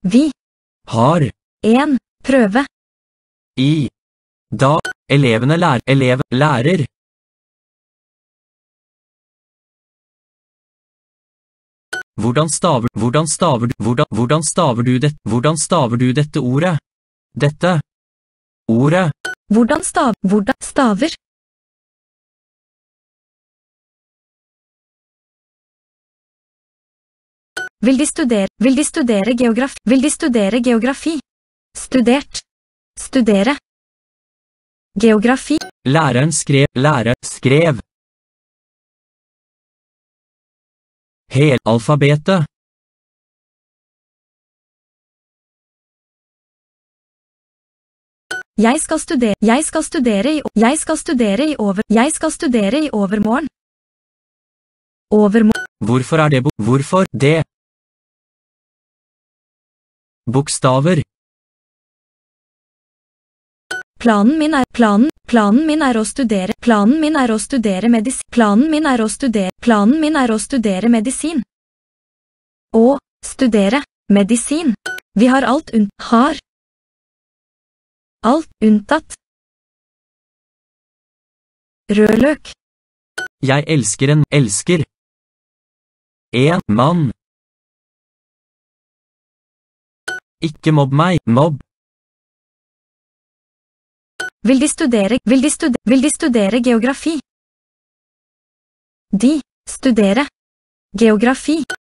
Vi har en prøve. I dag elevene lærer. Hvordan staver du dette ordet? Dette ordet. Hvordan staver? Vil de studere geografi? Studert. Studere. Geografi. Læreren skrev. Alfabetet. Jeg skal studere i overmorgen. Hvorfor det? Bokstaver. Planen min er å studere medisin. Å studere medisin. Vi har alt unntatt rødløk. Jeg elsker en mann. Ikke mobb meg, mobb. Vil de studere geografi? De studere geografi.